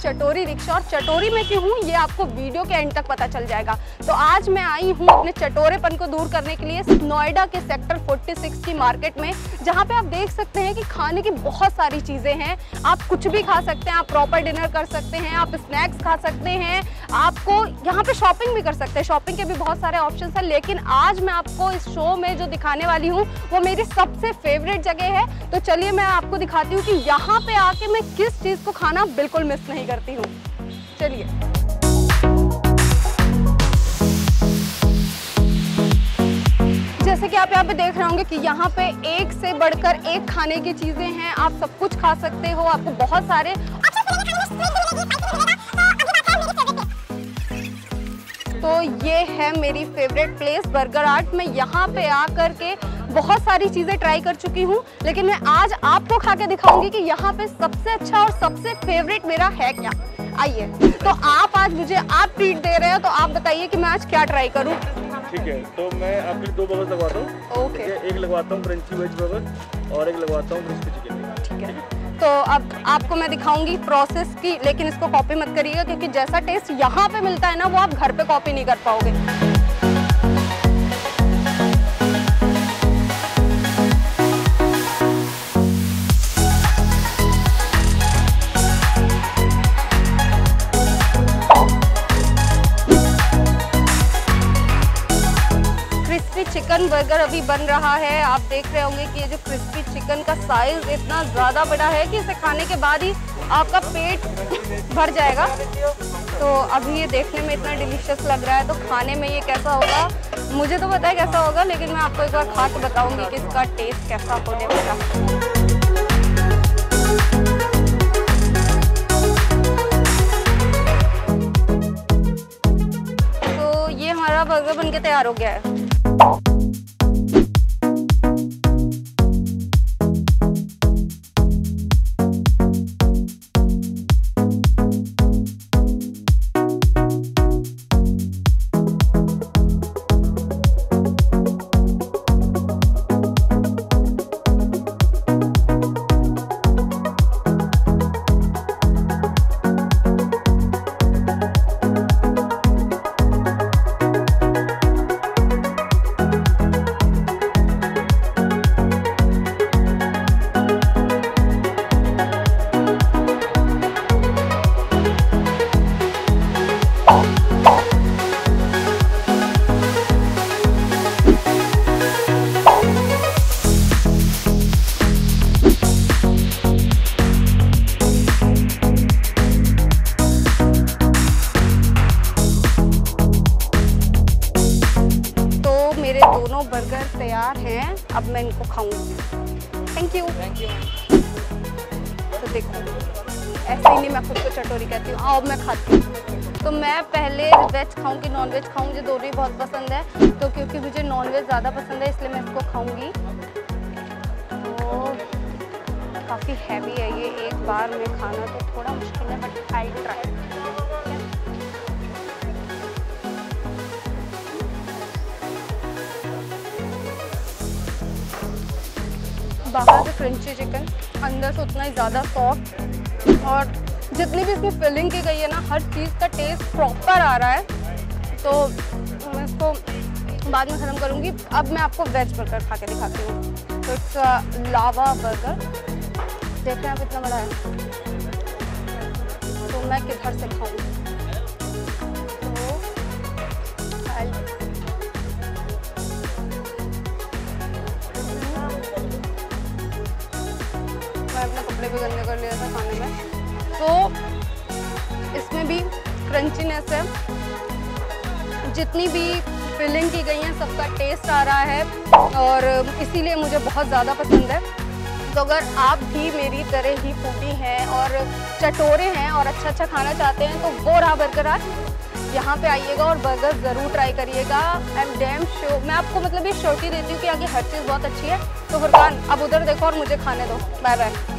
चटोरी rickshaw. और चटोरी में क्यों हूँ ये आपको वीडियो के एंड तक पता चल जाएगा। तो आज मैं आई हूँ अपने चटोरेपन को दूर करने के लिए नोएडा के सेक्टर 46 की मार्केट में, जहाँ पे आप देख सकते हैं कि खाने की बहुत सारी चीज़ें हैं। आप कुछ भी खा सकते हैं, आप प्रॉपर डिनर कर सकते हैं, आप स्नैक्स खा सकते हैं, आपको यहाँ पे शॉपिंग भी कर सकते हैं। शॉपिंग के भी बहुत सारे ऑप्शन हैं, लेकिन आज मैं आपको इस शो में जो दिखाने वाली हूँ वो मेरी सबसे फेवरेट जगह है। तो चलिए मैं आपको दिखाती हूँ कि यहाँ पे आके मैं किस चीज़ को खाना बिल्कुल मिस नहीं करती हूँ। चलिए। जैसे कि आप यहाँ पे देख रहे होंगे कि यहाँ पे एक से बढ़कर एक खाने की चीजें हैं। आप सब कुछ खा सकते हो, आपको बहुत सारे। तो ये है मेरी फेवरेट प्लेस बर्गर आर्ट। मैं यहाँ पे आकर के बहुत सारी चीज़ें ट्राई कर चुकी हूँ, लेकिन मैं आज आपको खा के दिखाऊंगी कि यहाँ पे सबसे अच्छा और सबसे फेवरेट मेरा है क्या। आइए। तो आप आज मुझे आप ट्रीट दे रहे हो, तो आप बताइए कि मैं आज क्या ट्राई करूँ। ठीक है, तो मैं आपके लिए 2 बर्गर लगवाता हूँ। ओके। एक लगवाता हूँ क्रंची वेज बर्गर और एक लगवाता हूँ क्रिस्पी चिकन। ठीक है। तो अब आपको मैं दिखाऊंगी प्रोसेस की, लेकिन इसको कॉपी मत करिएगा, क्योंकि जैसा टेस्ट यहाँ पे मिलता है ना वो आप घर पे कॉपी नहीं कर पाओगे। चिकन बर्गर अभी बन रहा है। आप देख रहे होंगे कि ये जो क्रिस्पी चिकन का साइज इतना ज़्यादा बड़ा है कि इसे खाने के बाद ही आपका पेट भर जाएगा। तो अभी ये देखने में इतना डिलीशियस लग रहा है, तो खाने में ये कैसा होगा मुझे तो पता है कैसा होगा, लेकिन मैं आपको एक बार खा के बताऊंगी कि इसका टेस्ट कैसा होने वाला। तो ये हमारा बर्गर बनके तैयार हो गया है। मेरे दोनों बर्गर तैयार हैं, अब मैं इनको खाऊंगी। Thank you. तो देखो ऐसे ही नहीं मैं खुद को चटोरी कहती हूँ। अब मैं खाती हूँ। तो मैं पहले वेज खाऊँ कि नॉन वेज खाऊँ, मुझे दोनों ही बहुत पसंद है। तो क्योंकि मुझे नॉन वेज ज़्यादा पसंद है इसलिए मैं इसको खाऊंगी। तो काफ़ी हैवी है ये, एक बार में खाना तो थोड़ा मुश्किल है, बट आई ट्राई। बाहर से क्रंची चिकन, अंदर से उतना ही ज़्यादा सॉफ्ट, और जितनी भी इसमें फिलिंग की गई है ना हर चीज़ का टेस्ट प्रॉपर आ रहा है। तो मैं इसको बाद में ख़त्म करूँगी। अब मैं आपको वेज बर्गर खा के दिखाती हूँ। तो इट्स लावा बर्गर, देख रहे हैं आप इतना बड़ा है। तो मैं किधर से खाऊँ? मैं अपने कपड़े भी गंदे कर लिया था खाने में। तो इसमें भी क्रंचीनेस है, जितनी भी फिलिंग की गई है सबका टेस्ट आ रहा है, और इसीलिए मुझे बहुत ज़्यादा पसंद है। तो अगर आप भी मेरी तरह ही फूडी हैं और चटोरे हैं और अच्छा अच्छा खाना चाहते हैं तो वो रहा बर्गर आर्ट। यहाँ पे आइएगा और बर्गर ज़रूर ट्राई करिएगा। आई एम डैम श्योर, मैं आपको मतलब ये श्योरिटी देती हूँ कि आगे हर चीज़ बहुत अच्छी है। तो फुरकान अब उधर देखो और मुझे खाने दो। Bye bye.